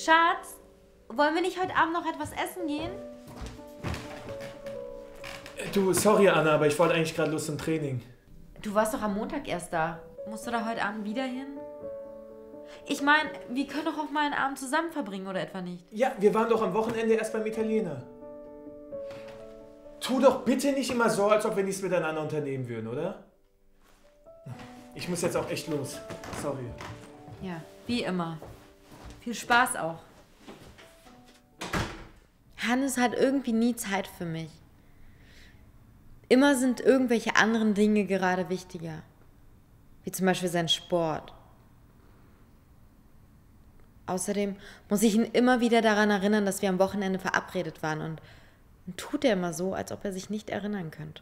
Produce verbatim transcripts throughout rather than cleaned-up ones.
Schatz, wollen wir nicht heute Abend noch etwas essen gehen? Du, sorry Anna, aber ich wollte eigentlich gerade Lust zum Training. Du warst doch am Montag erst da. Musst du da heute Abend wieder hin? Ich meine, wir können doch auch mal einen Abend zusammen verbringen, oder etwa nicht? Ja, wir waren doch am Wochenende erst beim Italiener. Tu doch bitte nicht immer so, als ob wir nichts miteinander unternehmen würden, oder? Ich muss jetzt auch echt los. Sorry. Ja, wie immer. Viel Spaß auch. Hannes hat irgendwie nie Zeit für mich. Immer sind irgendwelche anderen Dinge gerade wichtiger. Wie zum Beispiel sein Sport. Außerdem muss ich ihn immer wieder daran erinnern, dass wir am Wochenende verabredet waren. Und, und tut er immer so, als ob er sich nicht erinnern könnte.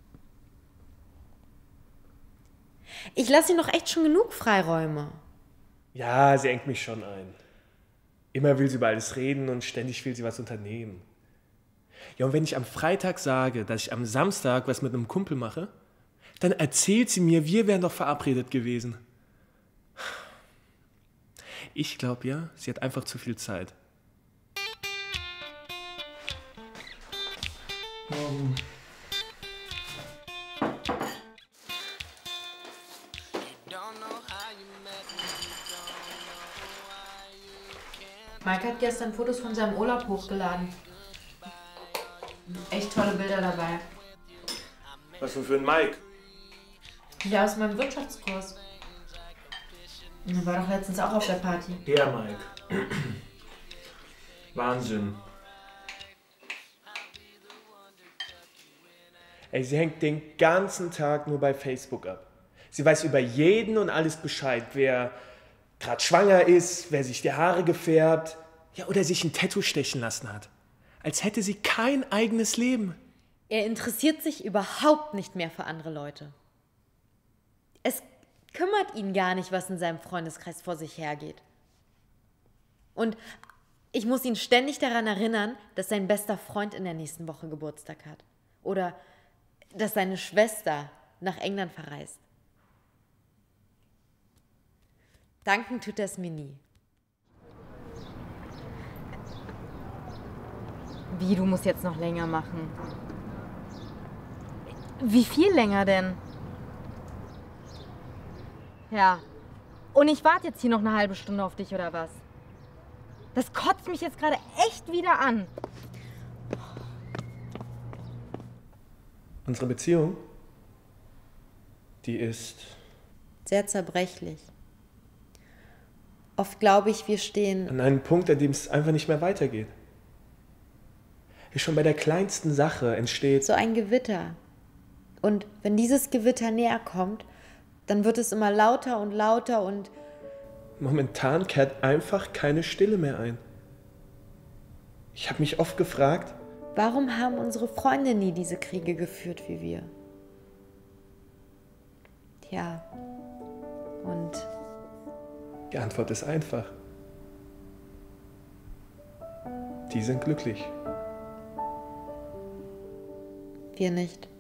Ich lasse ihm doch echt schon genug Freiräume. Ja, sie engt mich schon ein. Immer will sie über alles reden und ständig will sie was unternehmen. Ja, und wenn ich am Freitag sage, dass ich am Samstag was mit einem Kumpel mache, dann erzählt sie mir, wir wären doch verabredet gewesen. Ich glaube ja, sie hat einfach zu viel Zeit. Um. Mike hat gestern Fotos von seinem Urlaub hochgeladen. Echt tolle Bilder dabei. Was denn für ein Mike? Ja, aus meinem Wirtschaftskurs. Er war doch letztens auch auf der Party. Der Mike. Wahnsinn. Ey, sie hängt den ganzen Tag nur bei Facebook ab. Sie weiß über jeden und alles Bescheid, wer gerade schwanger ist, wer sich die Haare gefärbt, ja, oder sich ein Tattoo stechen lassen hat. Als hätte sie kein eigenes Leben. Er interessiert sich überhaupt nicht mehr für andere Leute. Es kümmert ihn gar nicht, was in seinem Freundeskreis vor sich hergeht. Und ich muss ihn ständig daran erinnern, dass sein bester Freund in der nächsten Woche Geburtstag hat. Oder dass seine Schwester nach England verreist. Danken tut er es mir nie. Wie, du musst jetzt noch länger machen? Wie viel länger denn? Ja. Und ich warte jetzt hier noch eine halbe Stunde auf dich, oder was? Das kotzt mich jetzt gerade echt wieder an. Unsere Beziehung, die ist sehr zerbrechlich. Oft glaube ich, wir stehen an einem Punkt, an dem es einfach nicht mehr weitergeht. Schon bei der kleinsten Sache entsteht so ein Gewitter. Und wenn dieses Gewitter näher kommt, dann wird es immer lauter und lauter und momentan kehrt einfach keine Stille mehr ein. Ich habe mich oft gefragt, warum haben unsere Freunde nie diese Kriege geführt wie wir? Tja, und die Antwort ist einfach. Die sind glücklich. Wir nicht.